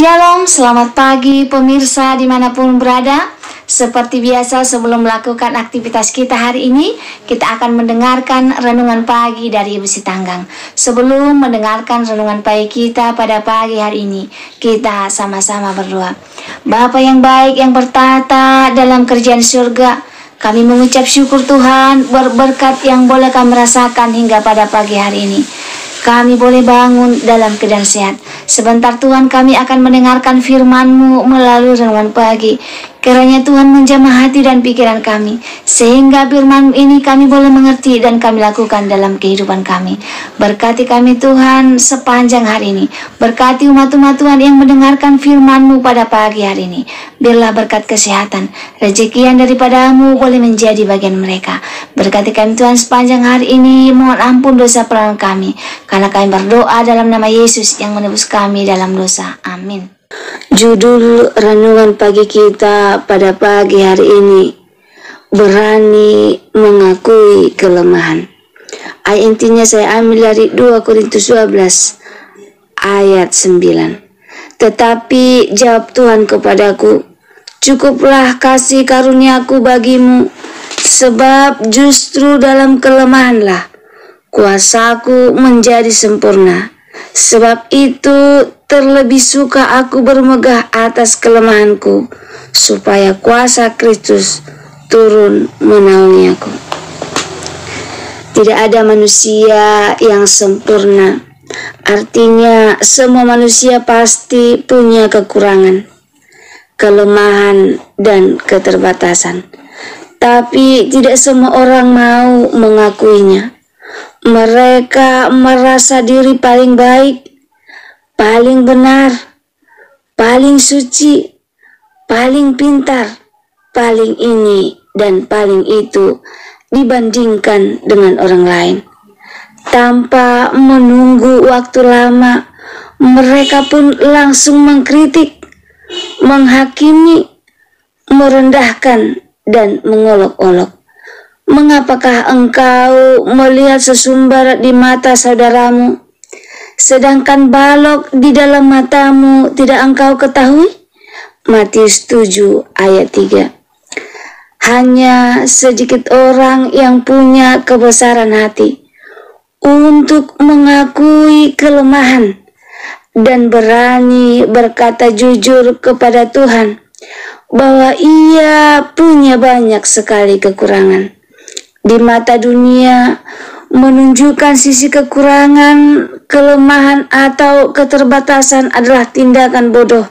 Shalom, selamat pagi pemirsa dimanapun berada. Seperti biasa sebelum melakukan aktivitas kita hari ini, kita akan mendengarkan renungan pagi dari Ibu Sitanggang. Sebelum mendengarkan renungan pagi kita pada pagi hari ini, kita sama-sama berdoa. Bapa yang baik yang bertata dalam kerjaan surga, kami mengucap syukur Tuhan berberkat yang boleh kami rasakan hingga pada pagi hari ini. Kami boleh bangun dalam keadaan sehat. Sebentar Tuhan kami akan mendengarkan firman-Mu melalui renungan pagi. Kiranya Tuhan menjamah hati dan pikiran kami, sehingga firman ini kami boleh mengerti dan kami lakukan dalam kehidupan kami. Berkati kami Tuhan sepanjang hari ini. Berkati umat-umat Tuhan yang mendengarkan firman-Mu pada pagi hari ini. Biarlah berkat kesehatan, rezeki yang daripada-Mu boleh menjadi bagian mereka. Berkati kami Tuhan sepanjang hari ini. Mohon ampun dosa pelanggan kami, karena kami berdoa dalam nama Yesus yang menebus kami dalam dosa. Amin. Judul renungan pagi kita pada pagi hari ini, berani mengakui kelemahan. Ayat intinya saya ambil dari 2 Korintus 12 ayat 9. Tetapi jawab Tuhan kepadaku, cukuplah kasih karuniaku bagimu, sebab justru dalam kelemahanlah kuasaku menjadi sempurna. Sebab itu terlebih suka aku bermegah atas kelemahanku, supaya kuasa Kristus turun menaungi aku. Tidak ada manusia yang sempurna. Artinya semua manusia pasti punya kekurangan, kelemahan, dan keterbatasan. Tapi tidak semua orang mau mengakuinya. Mereka merasa diri paling baik, paling benar, paling suci, paling pintar, paling ini dan paling itu dibandingkan dengan orang lain. Tanpa menunggu waktu lama, mereka pun langsung mengkritik, menghakimi, merendahkan, dan mengolok-olok. Mengapakah engkau melihat sesumbar di mata saudaramu, sedangkan balok di dalam matamu tidak engkau ketahui? Matius 7 ayat 3. Hanya sedikit orang yang punya kebesaran hati untuk mengakui kelemahan dan berani berkata jujur kepada Tuhan bahwa ia punya banyak sekali kekurangan. Di mata dunia, menunjukkan sisi kekurangan, kelemahan, atau keterbatasan adalah tindakan bodoh.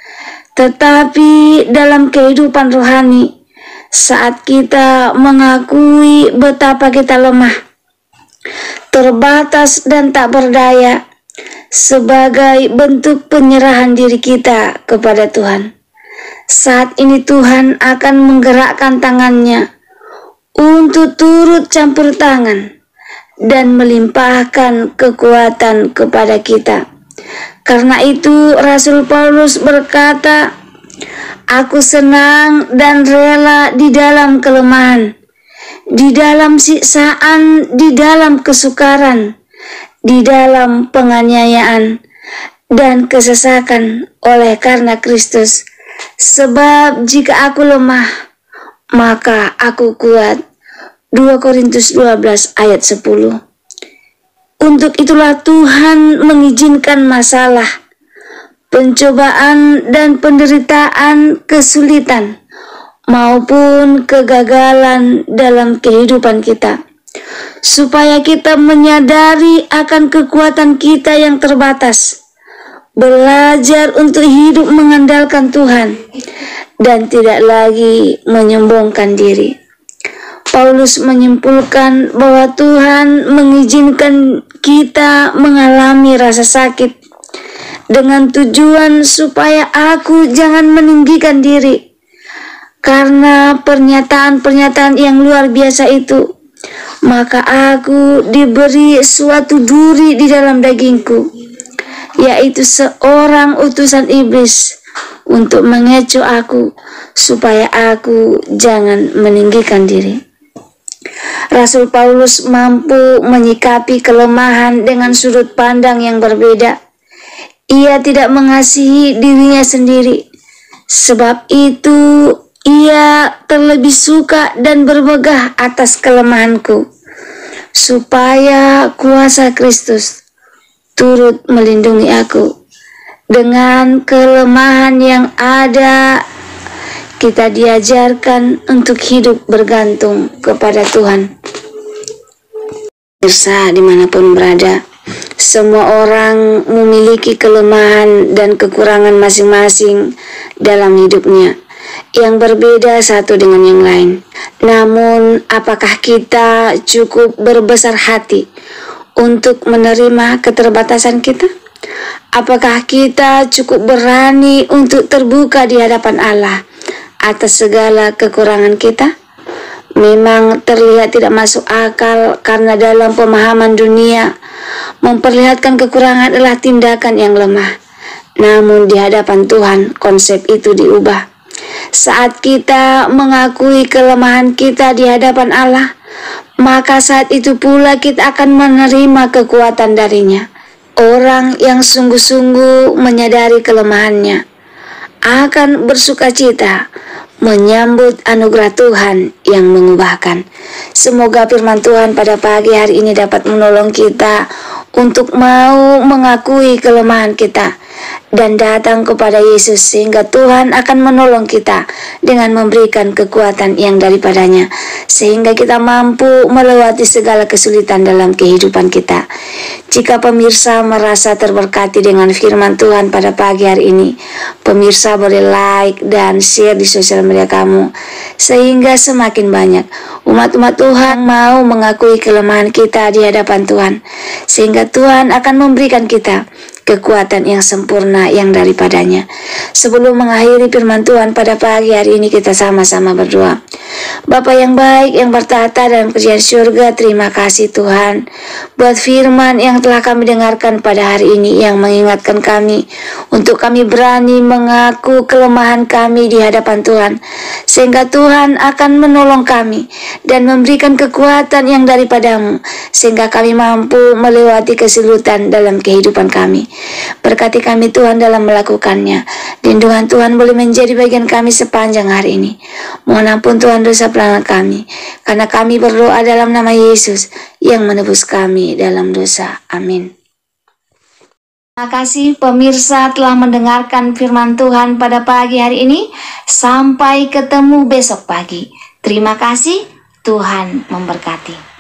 Tetapi dalam kehidupan rohani, saat kita mengakui betapa kita lemah, terbatas, dan tak berdaya, sebagai bentuk penyerahan diri kita kepada Tuhan, saat ini Tuhan akan menggerakkan tangannya untuk turut campur tangan dan melimpahkan kekuatan kepada kita. Karena itu Rasul Paulus berkata, aku senang dan rela di dalam kelemahan, di dalam siksaan, di dalam kesukaran, di dalam penganiayaan dan kesesakan oleh karena Kristus. Sebab jika aku lemah, maka aku kuat. 2 Korintus 12 ayat 10. Untuk itulah Tuhan mengizinkan masalah, pencobaan, dan penderitaan, kesulitan, maupun kegagalan dalam kehidupan kita, supaya kita menyadari akan kekuatan kita yang terbatas, belajar untuk hidup mengandalkan Tuhan, dan tidak lagi menyombongkan diri. Paulus menyimpulkan bahwa Tuhan mengizinkan kita mengalami rasa sakit dengan tujuan supaya aku jangan meninggikan diri. Karena pernyataan-pernyataan yang luar biasa itu, maka aku diberi suatu duri di dalam dagingku, yaitu seorang utusan iblis untuk mengecoh aku supaya aku jangan meninggikan diri. Rasul Paulus mampu menyikapi kelemahan dengan sudut pandang yang berbeda. Ia tidak mengasihi dirinya sendiri. Sebab itu ia terlebih suka dan bermegah atas kelemahanku, supaya kuasa Kristus turut melindungi aku. Dengan kelemahan yang ada, kita diajarkan untuk hidup bergantung kepada Tuhan. Pemirsa dimanapun berada, semua orang memiliki kelemahan dan kekurangan masing-masing dalam hidupnya, yang berbeda satu dengan yang lain. Namun, apakah kita cukup berbesar hati untuk menerima keterbatasan kita? Apakah kita cukup berani untuk terbuka di hadapan Allah atas segala kekurangan kita? Memang terlihat tidak masuk akal karena dalam pemahaman dunia, memperlihatkan kekurangan adalah tindakan yang lemah. Namun di hadapan Tuhan, konsep itu diubah. Saat kita mengakui kelemahan kita di hadapan Allah, maka saat itu pula kita akan menerima kekuatan darinya. Orang yang sungguh-sungguh menyadari kelemahannya akan bersukacita menyambut anugerah Tuhan yang mengubahkan. Semoga firman Tuhan pada pagi hari ini dapat menolong kita untuk mau mengakui kelemahan kita dan datang kepada Yesus, sehingga Tuhan akan menolong kita dengan memberikan kekuatan yang daripadanya, sehingga kita mampu melewati segala kesulitan dalam kehidupan kita. Jika pemirsa merasa terberkati dengan firman Tuhan pada pagi hari ini, pemirsa boleh like dan share di sosial media kamu, sehingga semakin banyak umat-umat Tuhan mau mengakui kelemahan kita di hadapan Tuhan, sehingga Tuhan akan memberikan kita kekuatan yang sempurna yang daripadanya. Sebelum mengakhiri firman Tuhan pada pagi hari ini, kita sama-sama berdoa. Bapa yang baik yang bertahta dalam kerajaan surga, terima kasih Tuhan buat firman yang telah kami dengarkan pada hari ini, yang mengingatkan kami untuk kami berani mengaku kelemahan kami di hadapan Tuhan, sehingga Tuhan akan menolong kami dan memberikan kekuatan yang daripadamu, sehingga kami mampu melewati kesulitan dalam kehidupan kami. Berkati kami Tuhan dalam melakukannya. Lindungan Tuhan boleh menjadi bagian kami sepanjang hari ini. Mohon ampun Tuhan dosa pelanggan kami, karena kami berdoa dalam nama Yesus yang menebus kami dalam dosa. Amin. Terima kasih pemirsa telah mendengarkan firman Tuhan pada pagi hari ini. Sampai ketemu besok pagi. Terima kasih, Tuhan memberkati.